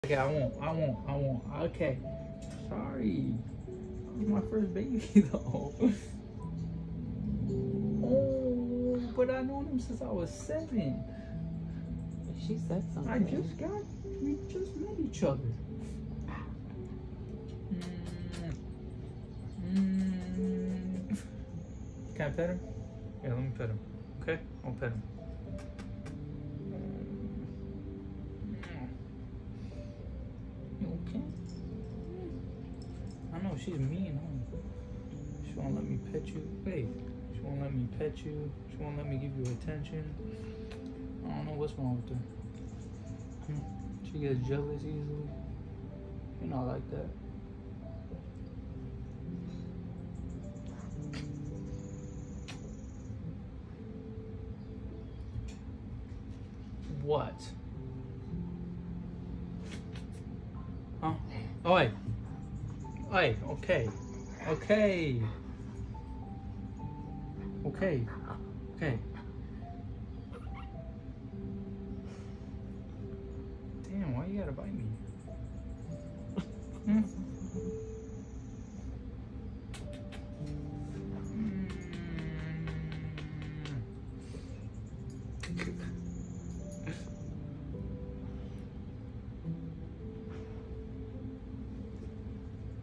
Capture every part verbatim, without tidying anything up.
Okay, I won't. I won't. I won't. Okay. Sorry. That was my first baby though. Oh, but I known him since I was seven. She said something. I just got. We just met each other. Mm. Mm. Can I pet him? Yeah, let me pet him. Okay, I'll pet him. You okay? I know she's mean, huh? She won't let me pet you. Wait, she won't let me pet you. She won't let me give you attention. I don't know what's wrong with her. Hmm. She gets jealous easily. You're not like that. What? Huh? Oh, wait. Wait, okay. Okay. Okay. Okay. Damn, why you gotta bite me? Hmm?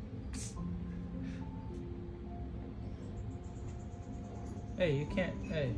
Hey, you can't, hey.